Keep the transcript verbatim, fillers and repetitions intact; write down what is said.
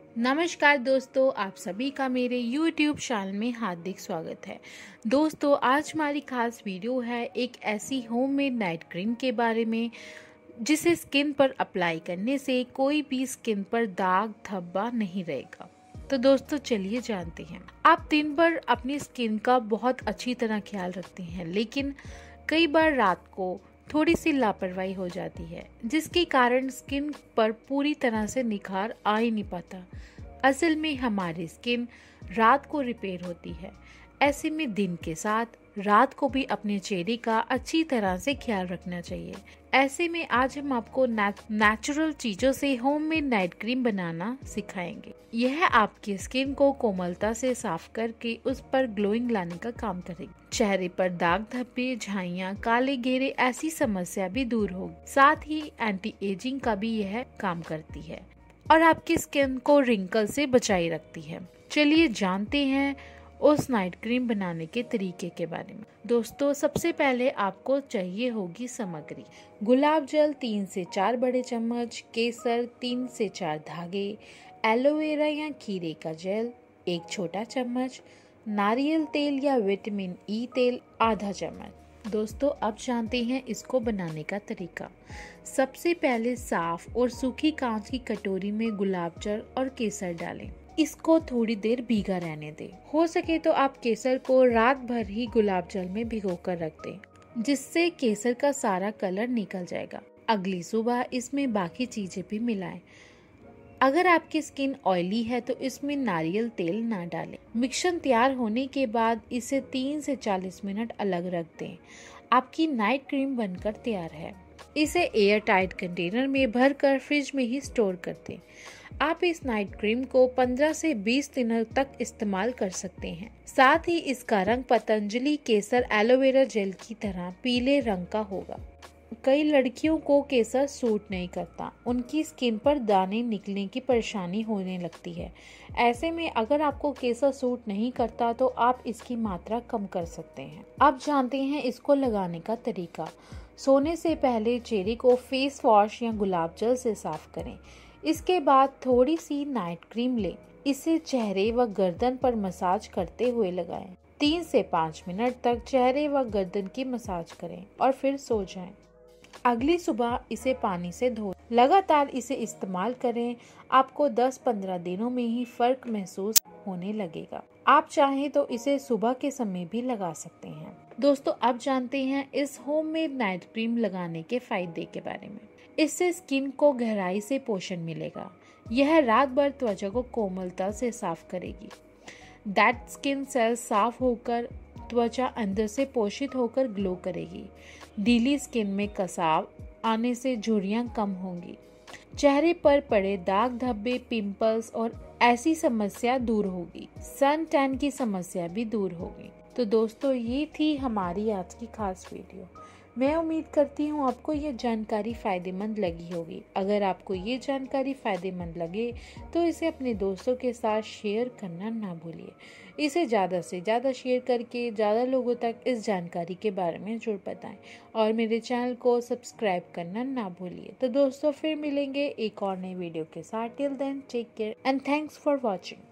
नमस्कार दोस्तों, आप सभी का मेरे यूट्यूब चैनल में हार्दिक स्वागत है। दोस्तों, आज हमारी खास वीडियो है एक ऐसी होममेड नाइट क्रीम के बारे में जिसे स्किन पर अप्लाई करने से कोई भी स्किन पर दाग धब्बा नहीं रहेगा। तो दोस्तों चलिए जानते हैं। आप दिन भर अपनी स्किन का बहुत अच्छी तरह ख्याल रखते हैं, लेकिन कई बार रात को थोड़ी सी लापरवाही हो जाती है, जिसके कारण स्किन पर पूरी तरह से निखार आ ही नहीं पाता। असल में हमारी स्किन रात को रिपेयर होती है। ऐसे में दिन के साथ रात को भी अपने चेहरे का अच्छी तरह से ख्याल रखना चाहिए। ऐसे में आज हम आपको नेचुरल चीजों से होममेड नाइट क्रीम बनाना सिखाएंगे। यह आपकी स्किन को कोमलता से साफ करके उस पर ग्लोइंग लाने का काम करेगी। चेहरे पर दाग धब्बे, झाइयाँ, काले घेरे ऐसी समस्या भी दूर होगी। साथ ही एंटी एजिंग का भी यह काम करती है और आपकी स्किन को रिंकल से बचाए रखती है। चलिए जानते हैं उस नाइट क्रीम बनाने के तरीके के बारे में। दोस्तों, सबसे पहले आपको चाहिए होगी सामग्री। गुलाब जल तीन से चार बड़े चम्मच, केसर तीन से चार धागे, एलोवेरा या खीरे का जेल एक छोटा चम्मच, नारियल तेल या विटामिन ई तेल आधा चम्मच। दोस्तों, अब जानते हैं इसको बनाने का तरीका। सबसे पहले साफ और सूखी कांच की कटोरी में गुलाब जल और केसर डालें। इसको थोड़ी देर भीगा रहने दें। हो सके तो आप केसर को रात भर ही गुलाब जल में भिगोकर रख दें, जिससे केसर का सारा कलर निकल जाएगा। अगली सुबह इसमें बाकी चीजें भी मिलाएं। अगर आपकी स्किन ऑयली है तो इसमें नारियल तेल ना डालें। मिश्रण तैयार होने के बाद इसे तीन से चालीस मिनट अलग रख दें। आपकी नाइट क्रीम बनकर तैयार है। इसे एयर टाइट कंटेनर में भरकर फ्रिज में ही स्टोर कर दें। आप इस नाइट क्रीम को पंद्रह से बीस दिनों तक इस्तेमाल कर सकते हैं। साथ ही इसका रंग पतंजलि केसर एलोवेरा जेल की तरह पीले रंग का होगा। कई लड़कियों को केसर सूट नहीं करता, उनकी स्किन पर दाने निकलने की परेशानी होने लगती है। ऐसे में अगर आपको केसर सूट नहीं करता तो आप इसकी मात्रा कम कर सकते हैं। अब जानते हैं इसको लगाने का तरीका। सोने से पहले चेहरे को फेस वॉश या गुलाब जल से साफ करें। इसके बाद थोड़ी सी नाइट क्रीम लें। इसे चेहरे व गर्दन पर मसाज करते हुए लगाएं। तीन से पाँच मिनट तक चेहरे व गर्दन की मसाज करें और फिर सो जाएं। अगली सुबह इसे पानी से धो। लगातार इसे इस्तेमाल करें। आपको दस पंद्रह दिनों में ही फर्क महसूस होने लगेगा। आप चाहें तो इसे सुबह के समय भी लगा सकते हैं। दोस्तों, अब जानते हैं इस होममेड नाइट क्रीम लगाने के फायदे के बारे में। इससे स्किन को गहराई से पोषण मिलेगा। यह रात भर त्वचा को कोमलता से साफ करेगी। डेड स्किन सेल्स साफ होकर त्वचा अंदर से पोषित होकर ग्लो करेगी। ढीली स्किन में कसाव आने से झुर्रियां कम होंगी। चेहरे पर पड़े दाग धब्बे, पिंपल्स और ऐसी समस्या दूर होगी। सन टैन की समस्या भी दूर होगी। तो दोस्तों, ये थी हमारी आज की खास वीडियो। मैं उम्मीद करती हूँ आपको ये जानकारी फ़ायदेमंद लगी होगी। अगर आपको ये जानकारी फ़ायदेमंद लगे तो इसे अपने दोस्तों के साथ शेयर करना ना भूलिए। इसे ज़्यादा से ज़्यादा शेयर करके ज़्यादा लोगों तक इस जानकारी के बारे में ज़रूर बताएं और मेरे चैनल को सब्सक्राइब करना ना भूलिए। तो दोस्तों, फिर मिलेंगे एक और नई वीडियो के साथ। Till then take care and thanks for watching.